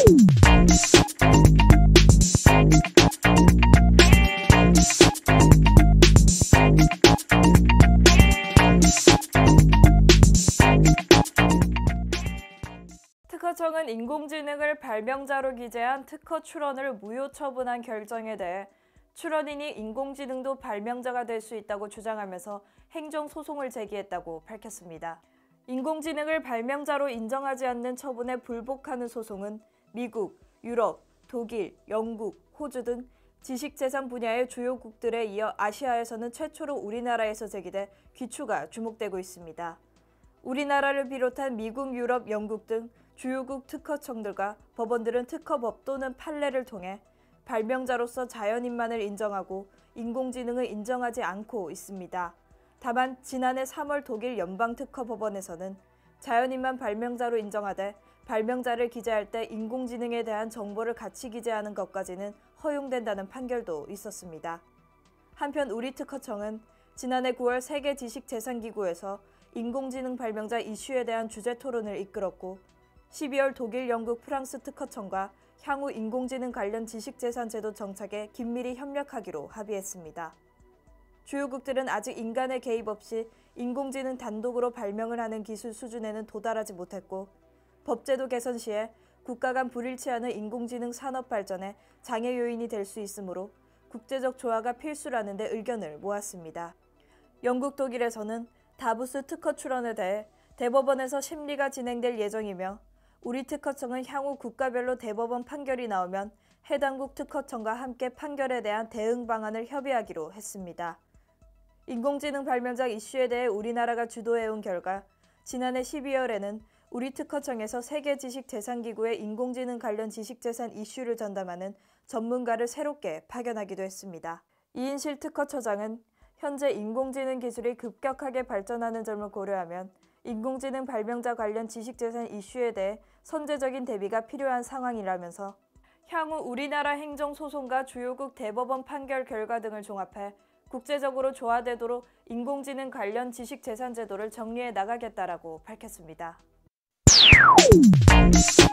특허청은 인공지능을 발명자로 기재한 특허 출원을 무효 처분한 결정에 대해 출원인이 인공지능도 발명자가 될 수 있다고 주장하면서 행정소송을 제기했다고 밝혔습니다. 인공지능을 발명자로 인정하지 않는 처분에 불복하는 소송은 미국, 유럽, 독일, 영국, 호주 등 지식재산 분야의 주요국들에 이어 아시아에서는 최초로 우리나라에서 제기돼 귀추가 주목되고 있습니다. 우리나라를 비롯한 미국, 유럽, 영국 등 주요국 특허청들과 법원들은 특허법 또는 판례를 통해 발명자로서 자연인만을 인정하고 인공지능을 인정하지 않고 있습니다. 다만 지난해 3월 독일 연방특허법원에서는 자연인만 발명자로 인정하되 발명자를 기재할 때 인공지능에 대한 정보를 같이 기재하는 것까지는 허용된다는 판결도 있었습니다. 한편 우리 특허청은 지난해 9월 세계지식재산기구에서 인공지능 발명자 이슈에 대한 주제 토론을 이끌었고 12월 독일, 영국, 프랑스 특허청과 향후 인공지능 관련 지식재산 제도 정착에 긴밀히 협력하기로 합의했습니다. 주요국들은 아직 인간의 개입 없이 인공지능 단독으로 발명을 하는 기술 수준에는 도달하지 못했고 법제도 개선 시에 국가 간 불일치하는 인공지능 산업 발전에 장애 요인이 될 수 있으므로 국제적 조화가 필수라는 데 의견을 모았습니다. 영국, 독일에서는 다부스 특허 출원에 대해 대법원에서 심리가 진행될 예정이며 우리 특허청은 향후 국가별로 대법원 판결이 나오면 해당국 특허청과 함께 판결에 대한 대응 방안을 협의하기로 했습니다. 인공지능 발명자 이슈에 대해 우리나라가 주도해온 결과 지난해 12월에는 우리 특허청에서 세계지식재산기구에 인공지능 관련 지식재산 이슈를 전담하는 전문가를 새롭게 파견하기도 했습니다. 이인실 특허처장은 현재 인공지능 기술이 급격하게 발전하는 점을 고려하면 인공지능 발명자 관련 지식재산 이슈에 대해 선제적인 대비가 필요한 상황이라면서 향후 우리나라 행정소송과 주요국 대법원 판결 결과 등을 종합해 국제적으로 조화되도록 인공지능 관련 지식재산 제도를 정리해 나가겠다라고 밝혔습니다.